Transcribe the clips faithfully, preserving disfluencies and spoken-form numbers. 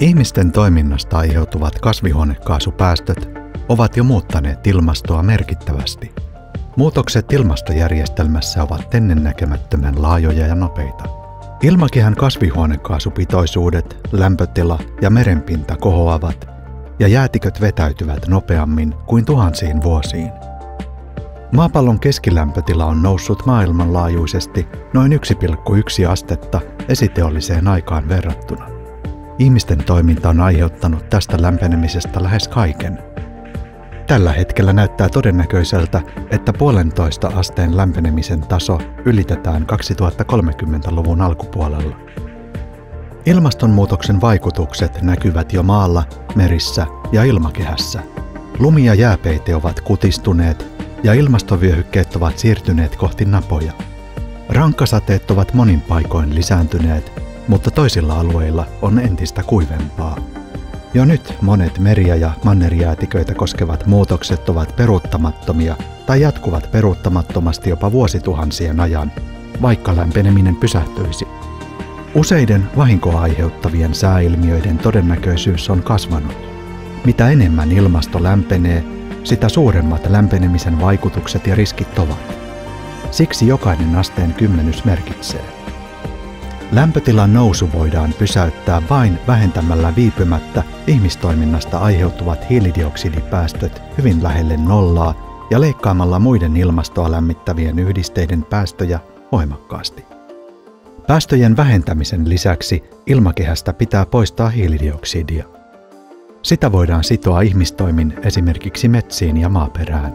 Ihmisten toiminnasta aiheutuvat kasvihuonekaasupäästöt ovat jo muuttaneet ilmastoa merkittävästi. Muutokset ilmastojärjestelmässä ovat ennennäkemättömän laajoja ja nopeita. Ilmakehän kasvihuonekaasupitoisuudet, lämpötila ja merenpinta kohoavat ja jäätiköt vetäytyvät nopeammin kuin tuhansiin vuosiin. Maapallon keskilämpötila on noussut maailmanlaajuisesti noin yksi pilkku yksi astetta esiteolliseen aikaan verrattuna. Ihmisten toiminta on aiheuttanut tästä lämpenemisestä lähes kaiken. Tällä hetkellä näyttää todennäköiseltä, että puolentoista asteen lämpenemisen taso ylitetään kaksituhattakolmekymmentäluvun alkupuolella. Ilmastonmuutoksen vaikutukset näkyvät jo maalla, merissä ja ilmakehässä. Lumi ja jääpeite ovat kutistuneet ja ilmastovyöhykkeet ovat siirtyneet kohti napoja. Rankkasateet ovat monin paikoin lisääntyneet, mutta toisilla alueilla on entistä kuivempaa. Jo nyt monet meriä ja mannerjäätiköitä koskevat muutokset ovat peruuttamattomia tai jatkuvat peruuttamattomasti jopa vuosituhansien ajan, vaikka lämpeneminen pysähtyisi. Useiden vahinkoa aiheuttavien sääilmiöiden todennäköisyys on kasvanut. Mitä enemmän ilmasto lämpenee, sitä suuremmat lämpenemisen vaikutukset ja riskit ovat. Siksi jokainen asteen kymmenys merkitsee. Lämpötilan nousu voidaan pysäyttää vain vähentämällä viipymättä ihmistoiminnasta aiheutuvat hiilidioksidipäästöt hyvin lähelle nollaa ja leikkaamalla muiden ilmastoa lämmittävien yhdisteiden päästöjä voimakkaasti. Päästöjen vähentämisen lisäksi ilmakehästä pitää poistaa hiilidioksidia. Sitä voidaan sitoa ihmistoimin esimerkiksi metsiin ja maaperään.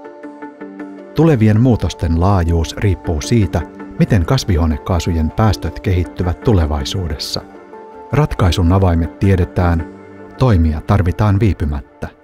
Tulevien muutosten laajuus riippuu siitä, miten kasvihuonekaasujen päästöt kehittyvät tulevaisuudessa. Ratkaisun avaimet tiedetään, toimia tarvitaan viipymättä.